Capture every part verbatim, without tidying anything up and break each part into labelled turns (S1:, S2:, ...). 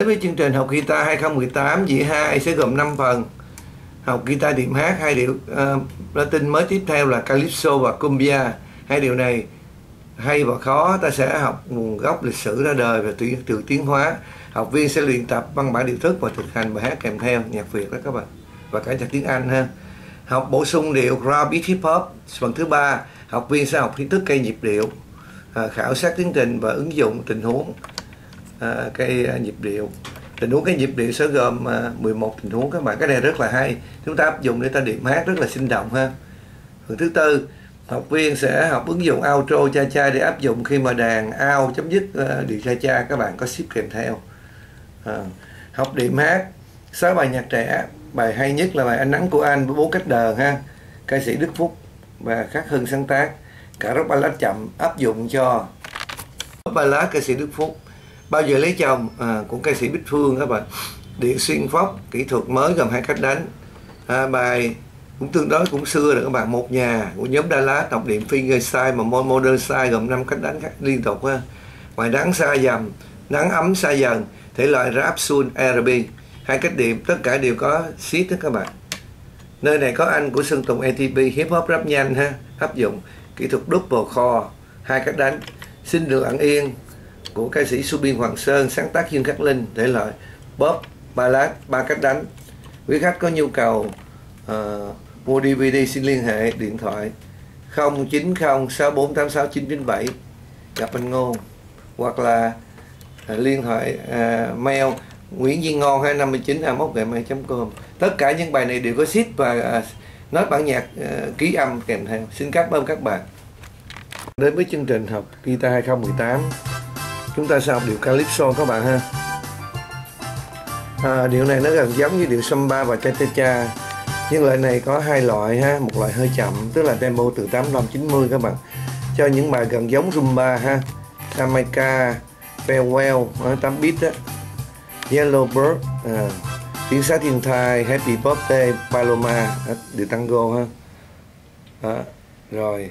S1: Với chương trình học guitar hai không một tám dĩa hai sẽ gồm năm phần. Học guitar điểm hát, hai điệu uh, Latin mới tiếp theo là Calypso và Cumbia. Hai điều này hay và khó. Ta sẽ học nguồn gốc, lịch sử ra đời và từ tiến hóa. Học viên sẽ luyện tập văn bản điệu thức và thực hành bài hát kèm theo nhạc Việt đó các bạn, và cả nhạc tiếng Anh ha. Học bổ sung điệu Raw Beat Hip Hop phần thứ ba. Học viên sẽ học kiến thức cây nhịp điệu, à, khảo sát tiến trình và ứng dụng tình huống à, cây à, nhịp điệu. Tình huống cây nhịp điệu sẽ gồm à, mười một tình huống các bạn. Cái này rất là hay, chúng ta áp dụng để ta điểm hát rất là sinh động ha. Phần thứ tư, học viên sẽ học ứng dụng outro cha cha để áp dụng khi mà đàn out chấm dứt uh, điệu cha cha, các bạn có ship kèm theo. À, học điểm hát sáu bài nhạc trẻ. Bài hay nhất là bài Ánh Nắng Của Anh với bốn cách đờn ha, ca sĩ Đức Phúc và Khắc Hưng sáng tác. Cả rock ballad chậm áp dụng cho rock ballad ca sĩ Đức Phúc. Bao giờ lấy chồng à, của ca sĩ Bích Phương các bạn. Điệu xuyên phóc kỹ thuật mới gồm hai cách đánh. À, bài cũng tương đối cũng xưa rồi các bạn. Một nhà của nhóm Đà Lạt đọc điểm fingerstyle mà modern style gồm năm cách đánh khác liên tục ha. Bài nắng xa dầm, nắng ấm xa dần, thể loại rap soul R and B. Hai cách điểm tất cả đều có seed đó các bạn. Nơi này có anh của Sơn Tùng A T P hip hop rap nhanh ha, áp dụng kỹ thuật double core. Hai cách đánh Xin Được Lặng Yên của ca sĩ Subin Hoàng Sơn sáng tác Dương Khắc Linh, thể loại pop ballad. Ba cách đánh. Quý khách có nhu cầu uh, mua đê vê đê xin liên hệ điện thoại không chín không sáu bốn tám sáu chín chín bảy gặp anh Ngô, hoặc là uh, liên thoại uh, mail Nguyễn Duy Ngon hai năm chín a mốt gmail chấm com. Tất cả những bài này đều có sheet và uh, nói bản nhạc uh, ký âm kèm theo. Xin cảm ơn các bạn. Đến với chương trình học guitar hai không một tám, chúng ta sẽ học điệu Calypso các bạn ha. À, điệu này nó gần giống như điệu samba và cha cha cha, nhưng loại này có hai loại ha. Một loại hơi chậm, tức là tempo từ tám mươi lăm chín mươi các bạn, cho những bài gần giống rumba ha, Jamaica, Farewell, tám beat đó, Yellow Bird, à, Tiếng Xá Thiên Thai, Happy Birthday, Paloma, điệu tango ha. Đó, rồi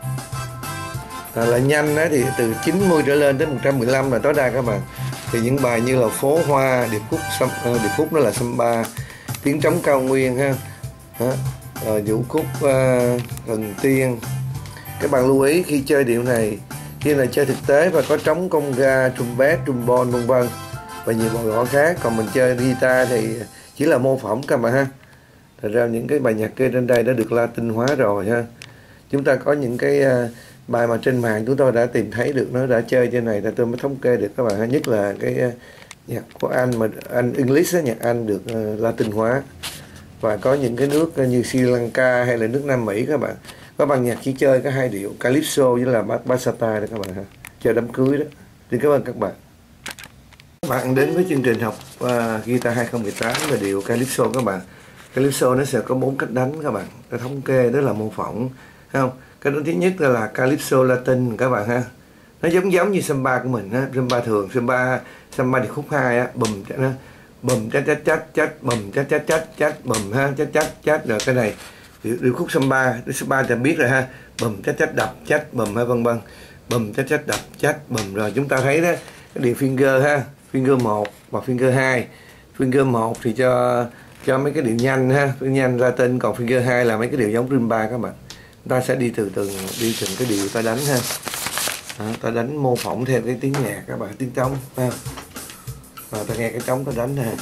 S1: à, là nhanh đó thì từ chín mươi trở lên đến một trăm mười lăm là tối đa các bạn. Thì những bài như là Phố Hoa, điệp khúc uh, điệp khúc đó là samba, Tiếng Trống Cao Nguyên ha, đó. Rồi vũ khúc uh, Thần Tiên. Các bạn lưu ý khi chơi điệu này, khi là chơi thực tế và có trống, conga, trumpet, trombone vân vân và nhiều bài gõ khác. Còn mình chơi guitar thì chỉ là mô phỏng các bạn ha. Thật ra những cái bài nhạc kia trên đây đã được Latin hóa rồi ha. Chúng ta có những cái uh, bài mà trên mạng chúng tôi đã tìm thấy được, nó đã chơi trên này, tôi mới thống kê được các bạn ha. Nhất là cái uh, nhạc của Anh, mà Anh English, nhạc Anh được uh, Latin hóa. Và có những cái nước uh, như Sri Lanka hay là nước Nam Mỹ các bạn, có ban nhạc chỉ chơi có hai điệu Calypso với là Bachata đó các bạn ha, chơi đám cưới đó. Xin cảm ơn các bạn. Các bạn đến với chương trình học uh, guitar hai không một tám và điệu Calypso các bạn. Calypso nó sẽ có bốn cách đánh các bạn, cái thống kê đó là mô phỏng, thấy không? Cái thứ nhất là, là Calypso Latin các bạn ha, nó giống giống như samba của mình ha, samba thường, samba samba điệp khúc hai á, bùm nó bùm chát chát chát chát bùm chát chát chát chát bùm ha, chát chát chát. Rồi cái này điệp khúc samba, samba ta biết rồi ha, bùm chát chát đập chát bùm ha, vân vân, bùm chát chát đập chát bùm. Rồi chúng ta thấy đó cái điệu finger ha, finger một và finger hai. Finger một thì cho cho mấy cái điệu nhanh ha, nhanh Latin, còn finger hai là mấy cái điệu giống rumba các bạn. Ta sẽ đi từ từ đi từng cái điệu ta đánh ha. Đó, ta đánh mô phỏng theo cái tiếng nhạc các bạn, tiếng trống ha. Và ta nghe cái trống ta đánh ha.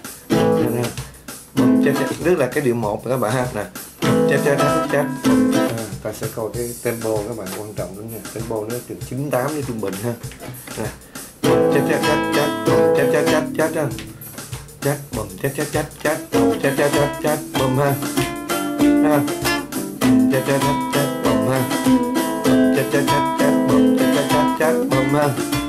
S1: Tức là cái điệu một các bạn ha nè. Chát chát chát chát. Ta sẽ coi cái tempo các bạn, quan trọng nữa nha. Tempo nó từ chín tám đến trung bình ha. Nè. Chát chát chát chát chát chát chát chát chát chát bùm chát chát chát chát chát chát chát chát bùm ha. Ha. Chát chát chát chát bùm ha. Chát chát chát chát bùm chát chát chát chát bùm ha.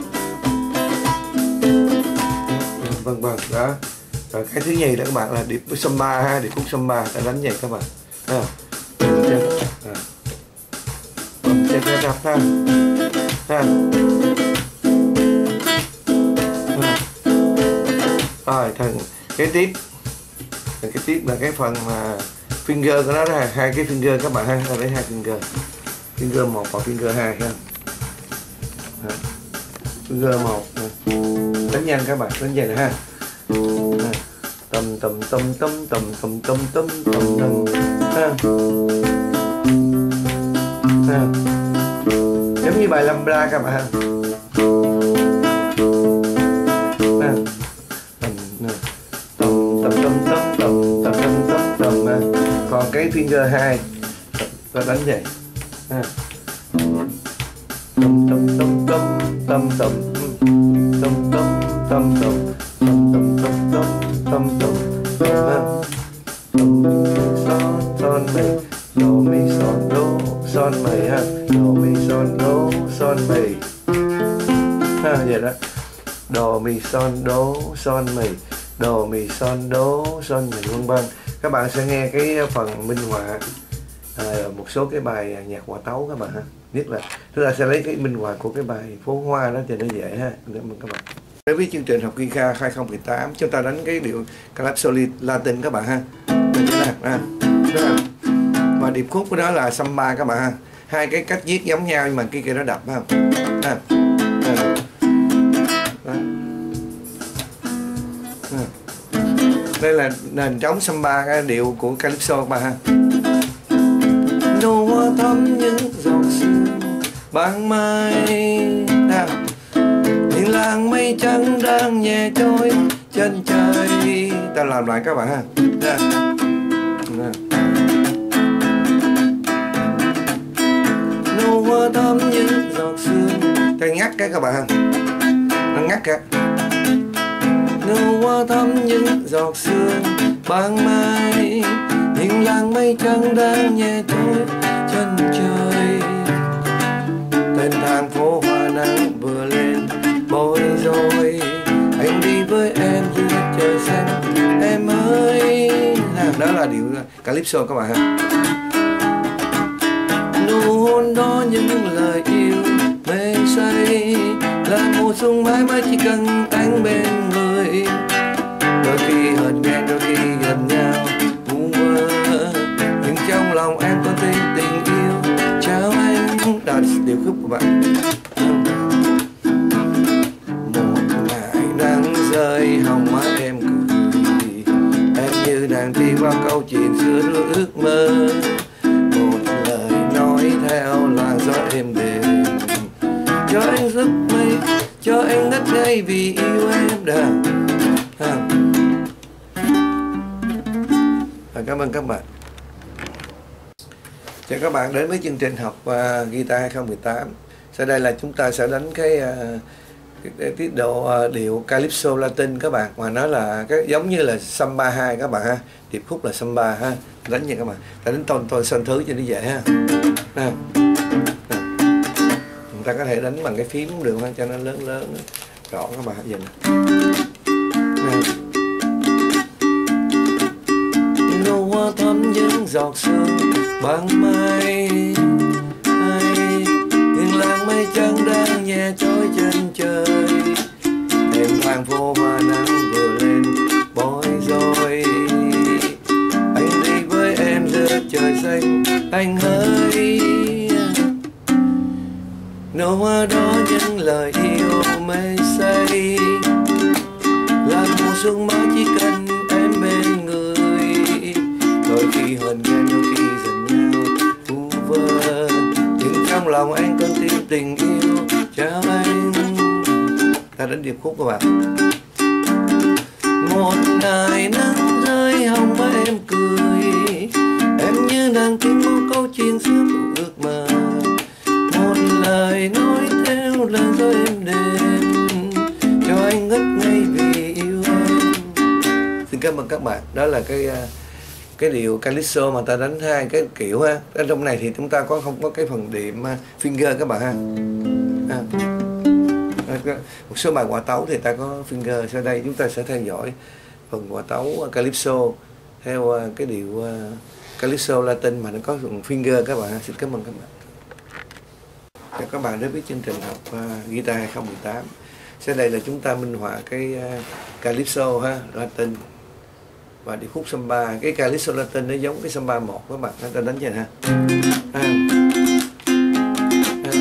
S1: Vân vân đó. Rồi cái thứ nhì là các bạn là điệp samba ha, điệp khúc samba ta đánh vậy các bạn. Ha. Bùm chát chát chát ha. Ha. Rồi thằng cái tiếp cái tiếp là cái phần mà finger của nó là hai cái finger các bạn ha, lấy hai finger, finger một và finger hai ha. Finger một đánh nhanh các bạn, đánh vậy ha. Tâm tâm tâm tâm tâm tâm tâm tâm tâm tâm ha. Ha. Giống như bài Lambda các bạn ha. Ha. Tâm tâm tâm tâm tâm tâm tâm tâm tâm ha. Còn cái finger hai ta đánh vậy ha. Tâm tâm tâm tâm tâm tâm tâm tâm tâm tâm tâm tâm tâm tâm tâm tâm tâm son son mi do mi son do son mi ha, do mi son do son mi ha, vậy đó. Do mi son do son mi, do mi son do son mi vân vân. Các bạn sẽ nghe cái phần minh họa à, một số cái bài nhạc hòa tấu các bạn ha, nhất là chúng ta sẽ lấy cái minh họa của cái bài Phố Hoa đó cho nó dễ ha. Cảm ơn các bạn. Đối với chương trình học guitar hai không một tám, chúng ta đánh cái điệu Calypso Latin các bạn ha. À, và điệp khúc của đó là samba các bạn ha. Hai cái cách viết giống nhau nhưng mà cái kia nó đập ha. À, à. À. Đây là nền trống samba, cái điệu của Calypso các bạn ha. Nụ hoa thắm những giọt sương ban mai, những làng mây trắng đang nhẹ trôi chân trời. Ta làm lại các bạn ha. Đó. Đó. Nụ hoa thắm những giọt sương, ta ngắt cái các bạn ha. Nó ngắt cái. Nụ hoa thắm những giọt sương ban mai, những làng mây trắng đang nhẹ trôi chân trời. Tên thang phố hoa nắng vừa lên bối rối, anh đi với em dưới trời xanh em ơi. Đó là điệu Calypso các bạn ha. Nụ hôn đó những lời yêu mê say, là mùa xuân mãi mãi chỉ cần anh bên người. Đôi khi hờn ghen, đôi khi gần nhau vu vơ, nhưng trong lòng em có tin tình yêu. Chào anh. Đó là điệu khúc của bạn. Một ngày nắng rơi hồng mắt em cười, em như đang đi qua câu chuyện xưa đôi ước mơ. Một lời nói theo làn gió êm đềm, cho anh giấc mây, cho anh ngất ngây vì yêu em đã. À. À, cảm ơn các bạn. Chào các bạn đến với chương trình học uh, guitar hai không một tám. Sau đây là chúng ta sẽ đánh cái, uh, cái, cái tiết độ uh, điệu Calypso Latin các bạn, mà nó là cái giống như là samba hai các bạn ha. Điệp khúc là samba ha. Đánh nha các bạn. Ta đánh tôn tôn son thứ cho nó dễ ha. À. À. Chúng ta có thể đánh bằng cái phím cũng được ha, cho nó lớn lớn rõ các bạn nhìn. Nụ hoa thắm những giọt sương ban mai, những làng mây trắng đang nhẹ trôi chân trời. Đêm hoàng phố hoa nắng vừa lên bối rối, anh đi với em giữa trời xanh anh ơi. Nụ hoa đó những lời yêu mê say, là mùa xuân mãi chỉ cần em bên người. Đôi khi hờn ghen, đôi khi giận nhau vu vơ, nhưng trong lòng anh con tim tình yêu. Chào anh. Ta đến điệp khúc các bạn. Một ngày nắng rơi hồng với em cười, em như nàng tin một câu chuyện xưa ước mơ. Một lời nói theo lời gió êm đềm, cho anh ngất ngây vì yêu em. Xin cảm ơn các bạn. Đó là cái cái điệu Calypso mà ta đánh hai cái kiểu ha. Ở trong này thì chúng ta có không có cái phần điểm finger các bạn ha. À. Một số bài hòa tấu thì ta có finger. Sau đây chúng ta sẽ theo dõi phần hòa tấu Calypso theo cái điệu Calypso Latin mà nó có phần finger các bạn ha. Xin cảm ơn các bạn. Chào các bạn đến với chương trình học uh, guitar hai không một tám. Sau đây là chúng ta minh họa cái uh, Calypso ha, Latin và điệp khúc samba. Cái Calypso Latin nó giống cái samba một các bạn, ta đánh vậy ha. À. À.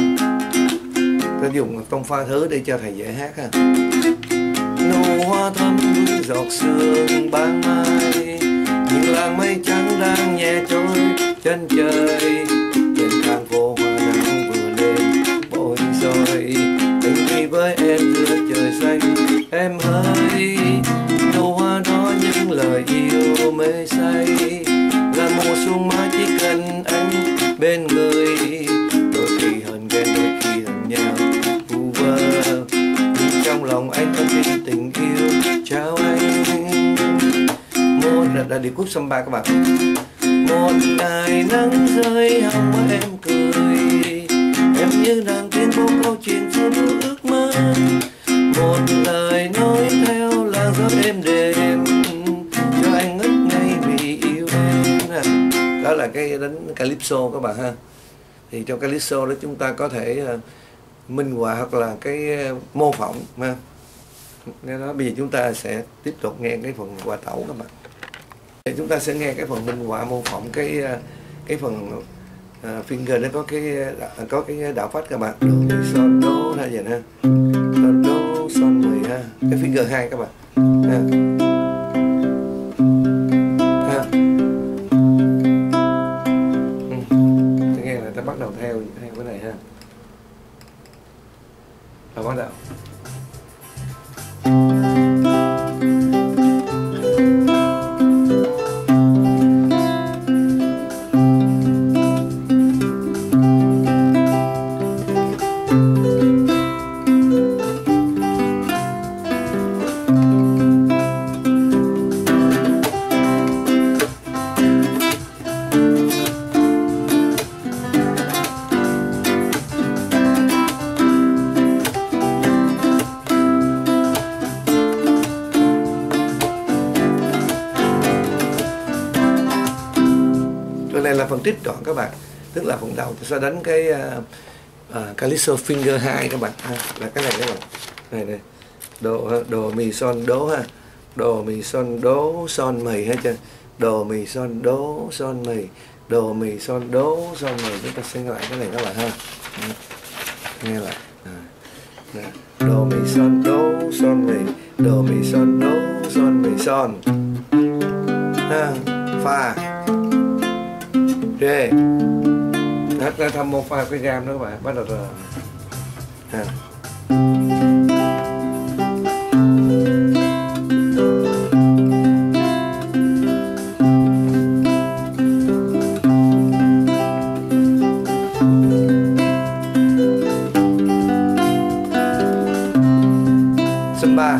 S1: Ta dùng tông pha thứ để cho thầy dễ hát ha. Nụ hoa thắm giọt sương ban mai, những làn mây trắng đang nhẹ trôi chân trời. Trên thang phố hoa nắng vừa lên bối rối, tình đi với em giữa trời xanh. Em hỡi nụ hoa đó những lời yêu mê say, là mùa xuân mai chỉ cần anh bên người. Đôi khi hờn ghen đôi khi hận nhau vu vơ, nhưng trong lòng anh có tin tình yêu. Chào anh. Một là điệp khúc Samba các bạn. Một ngày nắng rơi hồng hoa em cười, em như đang tuyên bố câu chuyện xưa ước mơ. Một lời nói theo làn gió êm đềm, cho anh ngất ngây vì yêu em. Đó là cái đánh calypso các bạn ha. Thì trong calypso đó chúng ta có thể uh, minh họa hoặc là cái uh, mô phỏng ha. Nên đó bây giờ chúng ta sẽ tiếp tục nghe cái phần hòa tấu các bạn. Thì chúng ta sẽ nghe cái phần minh họa mô phỏng cái uh, cái phần uh, finger nó có cái uh, có cái đạo phách các bạn. Do son đố ha vậy ha. Son đố son mười ha. Cái finger hai các bạn. Ha. Ha. Ừ. Nghe là ta bắt đầu theo theo cái này ha. Và bắt đầu. Này là phần trích đoạn các bạn, tức là phần đầu tôi sẽ đánh cái uh, uh, calypso finger hai các bạn ha, là cái này các bạn, này này, đồ đồ mì son đố ha, đồ mì son đố son mì hết trơn, đồ mì son đố son mì, đồ mì son đố son mì. Chúng ta sẽ nghe lại cái này các bạn ha, nghe lại à. Đồ mì son đố son mì, đồ mì son đố son mì son ha, pha rê, hết ra thăm một pha cái gam đó các bạn, bắt đầu rồi ha. Samba.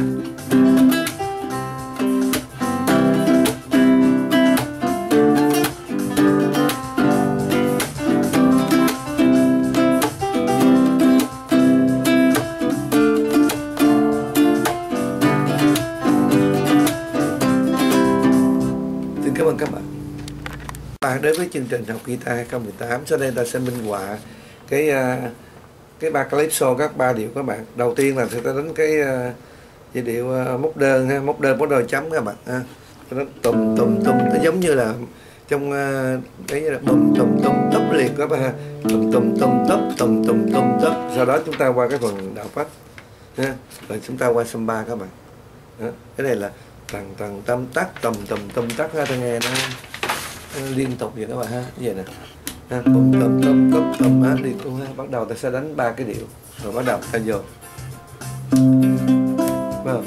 S1: Cảm ơn các bạn. Và đối với chương trình học guitar hai không một tám, sau đây ta sẽ minh họa cái cái ba calypso, các ba điệu các bạn. Đầu tiên là sẽ ta đánh cái giai điệu móc đơn ha, móc đơn móc đơn chấm các bạn ha. Nó tùm tùm tùm, nó giống như là trong cái là tùm tùm tùm tấp liền các bạn ha, tùm tùm tùm tấp tùm tùm tùm tấp. Sau đó chúng ta qua cái phần đạo phách ha, rồi chúng ta qua Samba các bạn. Đó. Cái này là tầng tầng tâm tắc tầm tầm tâm tắc ha, ta nghe nó, nó liên tục vậy các bạn ha, như vậy nè, tầm tầm tầm tầm tầm ha, liên tục ha. Bắt đầu ta sẽ đánh ba cái điệu, rồi bắt đầu ta vô. Vâng.